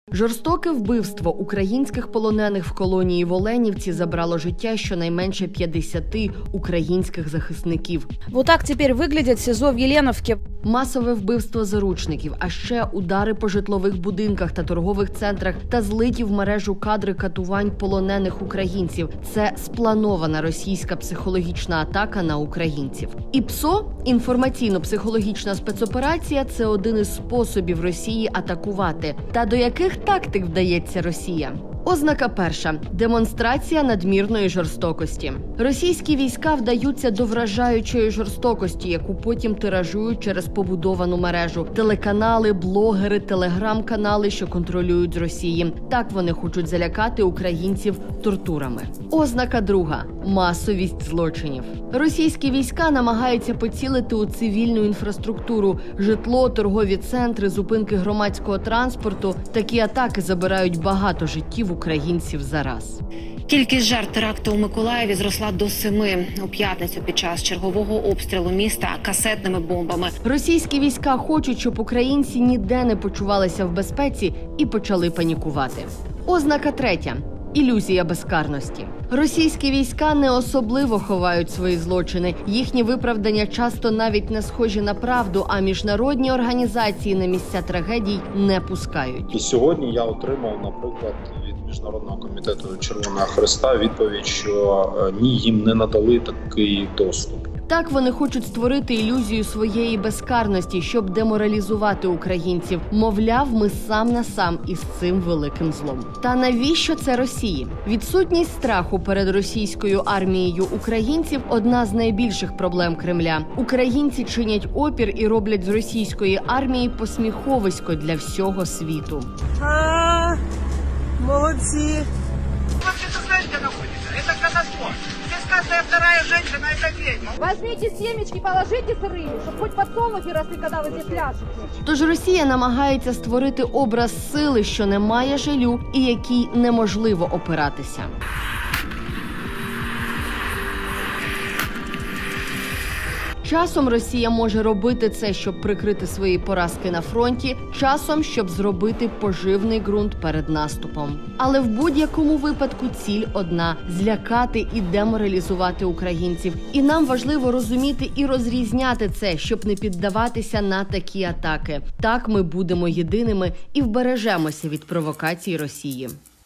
Жорстоке вбивство українських полонених в колонії в Оленівці забрало життя щонайменше 50 українських захисників. Вот так тепер виглядять СІЗО в Єленівці. Масове вбивство заручників, а ще удари по житлових будинках та торгових центрах та злиті в мережу кадри катувань полонених українців. Це спланована російська психологічна атака на українців. І ПСО, інформаційно-психологічна спецоперація, це один із способів Росії атакувати. Та до яких тактик вдається Росія? Ознака перша – демонстрація надмірної жорстокості. Російські війська вдаються до вражаючої жорстокості, яку потім тиражують через побудовану мережу. Телеканали, блогери, телеграм-канали, що контролюють з Росії. Так вони хочуть залякати українців тортурами. Ознака друга – масовість злочинів. Російські війська намагаються поцілити у цивільну інфраструктуру – житло, торгові центри, зупинки громадського транспорту. Такі атаки забирають багато життів українців зараз. Кількість жертв теракту у Миколаєві зросла до 7. У п'ятницю під час чергового обстрілу міста касетними бомбами. Російські війська хочуть, щоб українці ніде не почувалися в безпеці і почали панікувати. Ознака третя – ілюзія безкарності. Російські війська не особливо ховають свої злочини. Їхні виправдання часто навіть не схожі на правду, а міжнародні організації на місця трагедій не пускають. І сьогодні я отримав, наприклад, від Міжнародного комітету Червоного Хреста відповідь, що ні, їм не надали такий доступ. Так вони хочуть створити ілюзію своєї безкарності, щоб деморалізувати українців. Мовляв, ми сам на сам із цим великим злом. Та навіщо це Росії? Відсутність страху перед російською армією українців – одна з найбільших проблем Кремля. Українці чинять опір і роблять з російської армії посміховисько для всього світу. Молодці! Это катастрофа. Здесь каждая вторая женщина – это ведьма. Возьмите семечки, положите сырые, чтобы хоть подсолнухи росли, когда вы здесь ляжете. Тож Росія намагається створити образ сили, що не має жалю і якій неможливо опиратися. Часом Росія може робити це, щоб прикрити свої поразки на фронті, часом, щоб зробити поживний ґрунт перед наступом. Але в будь-якому випадку ціль одна – злякати і деморалізувати українців. І нам важливо розуміти і розрізняти це, щоб не піддаватися на такі атаки. Так ми будемо єдиними і вбережемося від провокацій Росії.